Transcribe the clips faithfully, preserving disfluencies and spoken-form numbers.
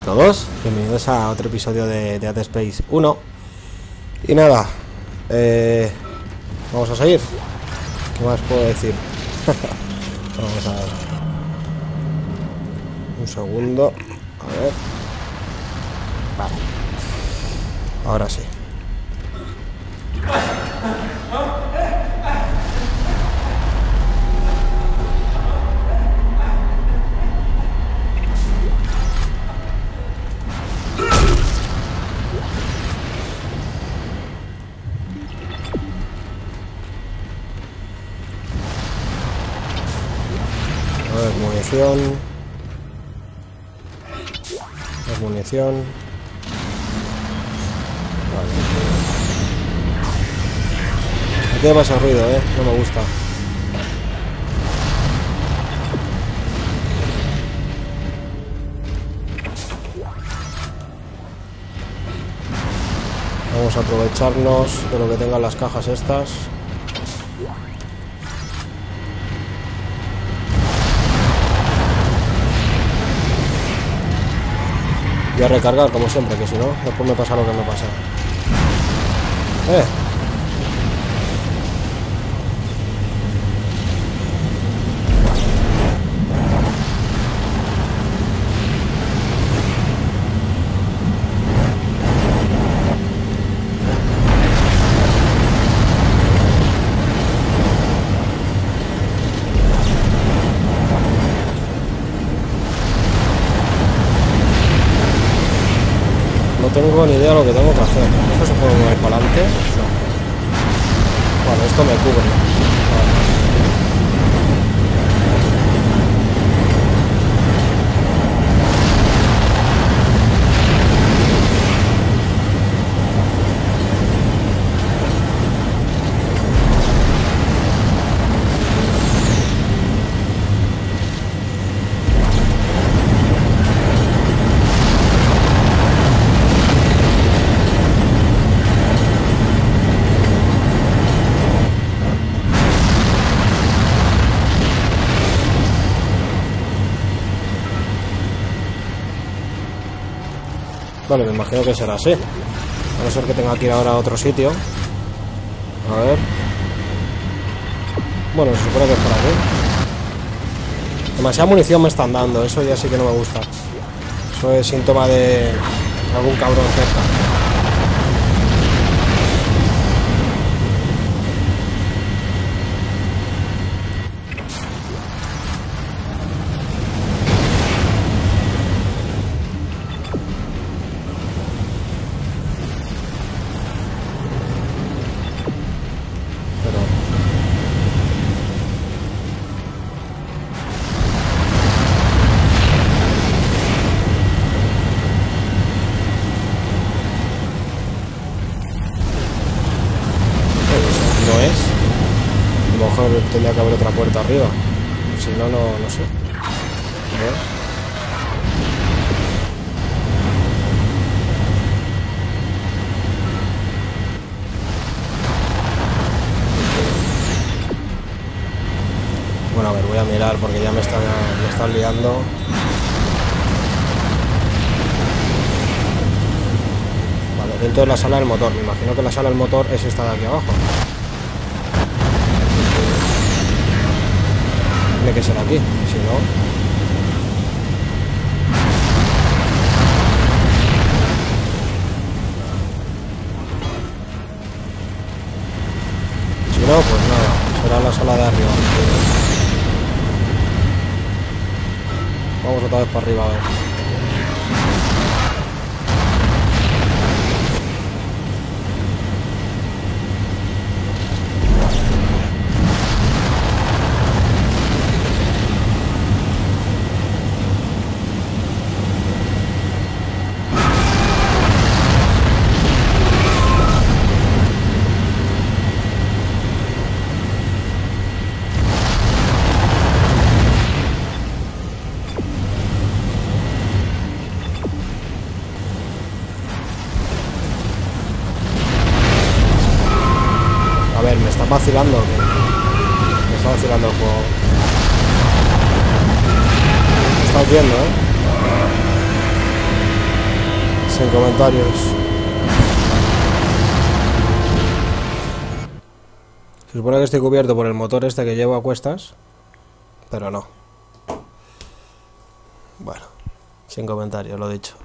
todos, bienvenidos a otro episodio de Dead Space uno. Y nada, eh, vamos a seguir. ¿Qué más puedo decir? Vamos a ver. Un segundo. A ver. Vale. Ahora sí. A ver, munición. Más munición. Vale. Aquí pasa ruido, eh. No me gusta. Vamos a aprovecharnos de lo que tengan las cajas estas. Voy a recargar como siempre, que si no, después me pasa lo que me pasa. Eh. No tengo ni idea de lo que tengo que hacer. ¿Esto se puede mover para adelante? No. Bueno, esto me cubre. Vale. Vale, me imagino que será así. A no ser que tenga que ir ahora a otro sitio. A ver. Bueno, se supone que es por aquí. Demasiada munición me están dando. Eso ya sí que no me gusta. Eso es síntoma de algún cabrón cerca. No es. A lo mejor tendría que haber otra puerta arriba. Si no, no, no sé. A ver. Bueno, a ver, voy a mirar porque ya me están, me están liando. Vale, dentro de la sala del motor. Me imagino que la sala del motor es esta de aquí abajo. Tiene que ser aquí, si no... Si no, pues nada, será la sala de arriba. Vamos otra vez para arriba a ver. Me está vacilando. Me está vacilando el juego. Lo estás viendo, ¿eh? Sin comentarios. Se supone que estoy cubierto por el motor este que llevo a cuestas, pero no. Bueno, sin comentarios, lo dicho.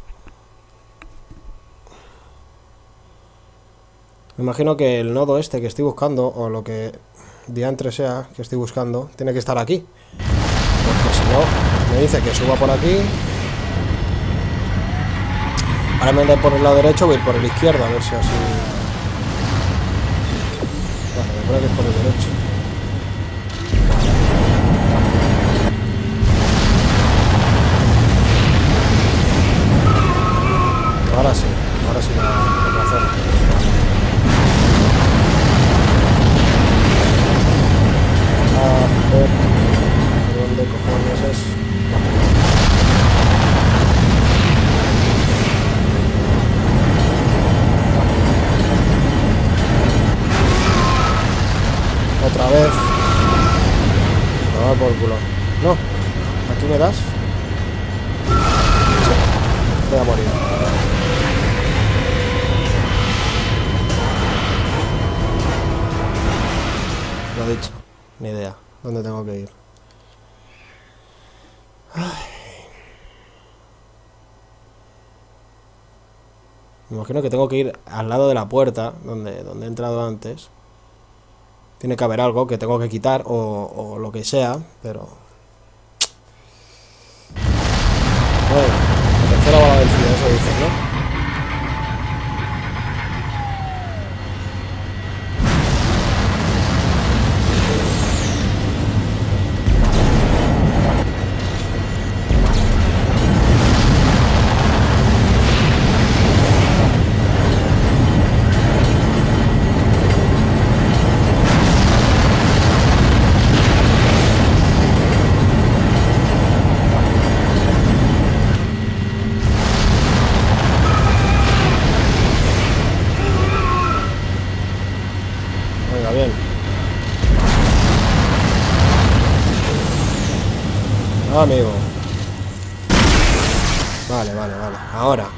Me imagino que el nodo este que estoy buscando, o lo que diantre sea que estoy buscando, tiene que estar aquí. Porque si no, me dice que suba por aquí. Ahora me voy por el lado derecho, voy a ir por el izquierdo, a ver si así... Bueno, me parece que es por el derecho. Ahora sí, ahora sí me me razón. A ver, ¿dónde cojones es? Otra vez. Toma por culo. No. ¿Aquí me das? Sí. Voy a morir. Lo he dicho. Ni idea. ¿Dónde tengo que ir? Ay. Me imagino que tengo que ir al lado de la puerta donde, donde he entrado antes. Tiene que haber algo que tengo que quitar o, o lo que sea, pero... Bueno, la tercera va a la vencida, eso dices, ¿no? Venga, bien. Ah, amigo. Vale, vale, vale. Ahora.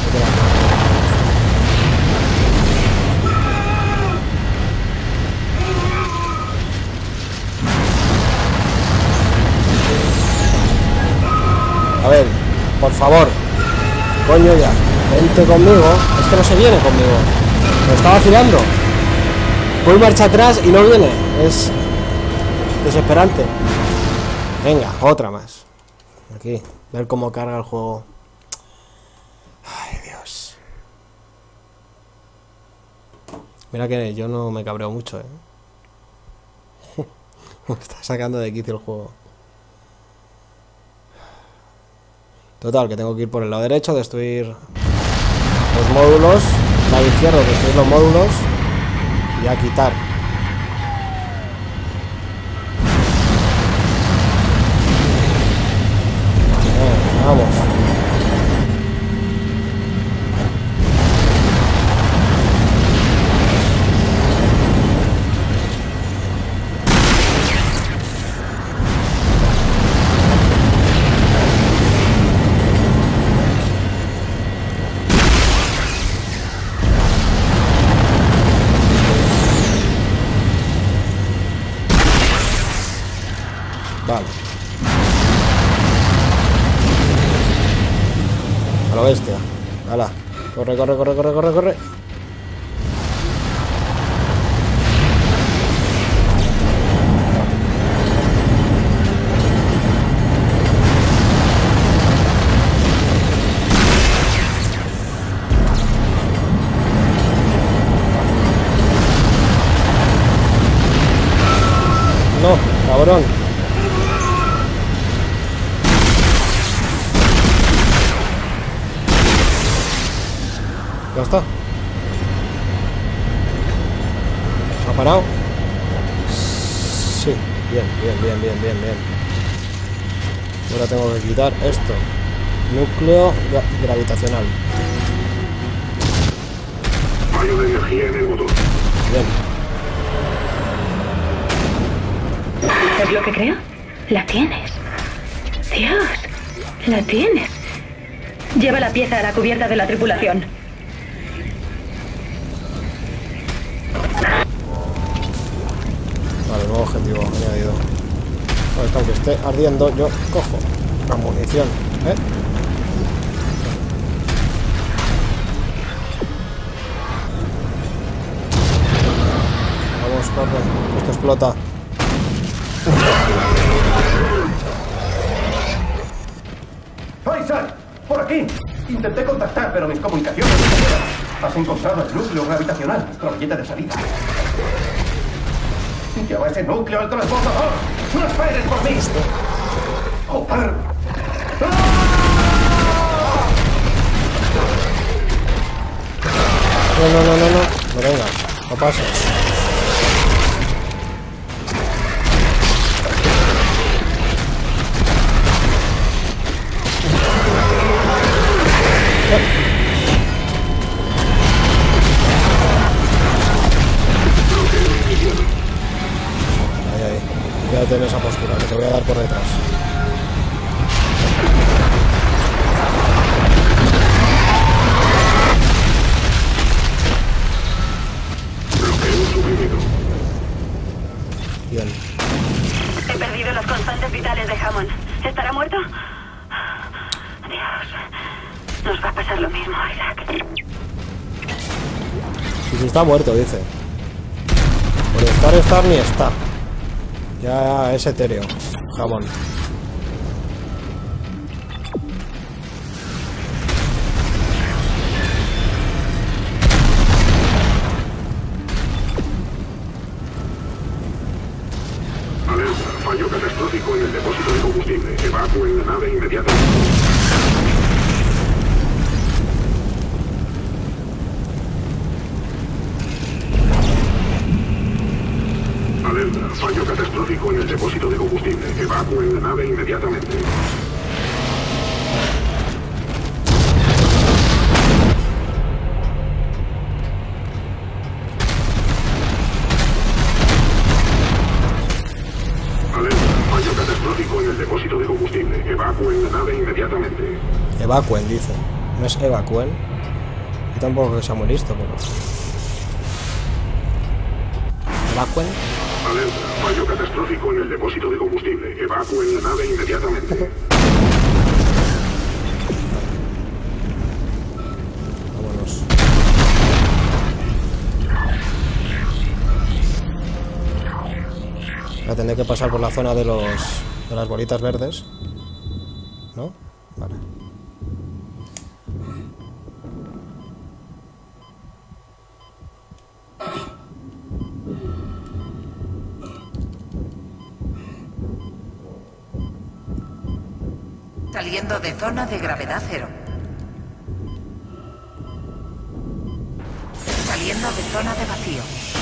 A ver, por favor. Coño ya. Vente conmigo. Es que no se viene conmigo. Me está vacilando. Voy marcha atrás y no viene. Es desesperante. Venga, otra más. Aquí, ver cómo carga el juego. Ay, Dios. Mira que yo no me cabreo mucho, eh. Me está sacando de quicio el juego. Total, que tengo que ir por el lado derecho, destruir los módulos. Lado izquierdo, destruir los módulos. Y a quitar. Eh, vamos. Vale. A lo bestia. Hala. Corre, corre, corre, corre, corre, corre. No, cabrón. Ya está. ¿Se ha parado? Sí. Bien, bien, bien, bien, bien, bien. Ahora tengo que quitar esto. Núcleo gra gravitacional. Fallo de energía en el motor. Bien. ¿Es lo que creo? La tienes. Dios, la tienes. Lleva la pieza a la cubierta de la tripulación. Vale, nuevo objetivo añadido. Bueno, esto aunque esté ardiendo, yo cojo la munición, ¿eh? Vamos, corre, esto explota. ¡Faisal! ¡Por aquí! Intenté contactar, pero mis comunicaciones no funcionan. Has encontrado el núcleo gravitacional, nuestra billete de salida. ¡Lleva ese núcleo al transbordador! ¡No esperes por mí! ¡Joder! No, no, no, no, no. No vengas, no pases. Ahí, ahí. Quédate en esa postura, que te voy a dar por detrás. Bien. He perdido los constantes vitales de Hammond. ¿Estará muerto? Dios. Nos va a pasar lo mismo, Isaac. Y si está muerto, dice. Por estar, estar ni está. Ya es etéreo. Hammond. Alerta, fallo catastrófico en el depósito de combustible. Evacúen la nave inmediatamente. Alerta, fallo catastrófico en el depósito de combustible. Evacúen la nave inmediatamente. Alerta, fallo catastrófico en el depósito de combustible. Evacúen la nave inmediatamente. Evacuen, dice. No es evacuen. Yo tampoco que sea muy listo, pero... Evacuen. Alerta, fallo catastrófico en el depósito de combustible. Evacúen la nave inmediatamente. Vámonos. Voy a tener que pasar por la zona de los... de las bolitas verdes. ¿No? Vale. Saliendo de zona de gravedad cero. Saliendo de zona de vacío.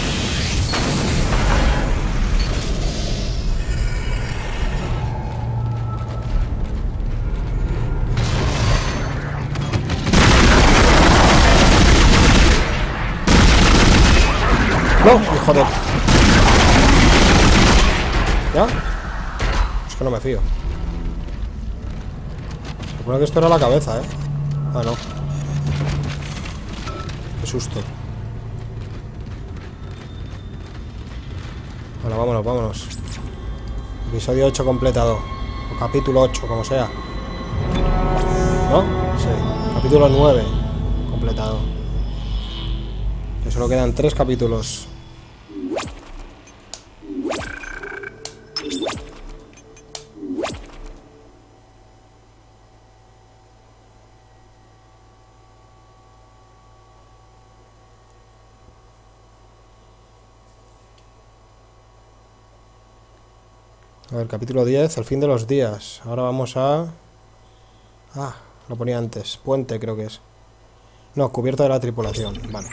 ¡No! ¡Hijo de... ¿Ya? Es que no me fío. Supone que esto era la cabeza, ¿eh? Ah, no. Qué susto. Bueno, vámonos, vámonos. Episodio ocho completado. O capítulo ocho, como sea. ¿No? Sí. Capítulo nueve completado. Que solo quedan tres capítulos. A ver, capítulo diez, el fin de los días. Ahora vamos a... Ah, lo ponía antes. Puente creo que es. No, cubierta de la tripulación. Vale.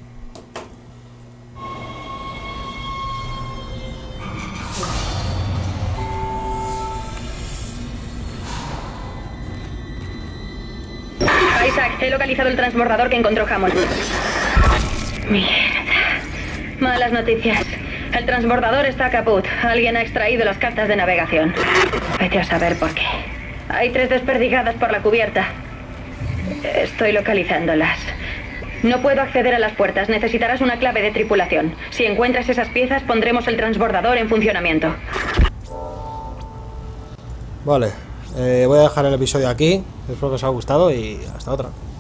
Isaac, he localizado el transbordador que encontró Hammond. Mierda. Malas noticias. El transbordador está caput. Alguien ha extraído las cartas de navegación. Vete a saber por qué. Hay tres desperdigadas por la cubierta. Estoy localizándolas. No puedo acceder a las puertas. Necesitarás una clave de tripulación. Si encuentras esas piezas, pondremos el transbordador en funcionamiento. Vale, eh, voy a dejar el episodio aquí. Espero que os haya gustado y hasta otra.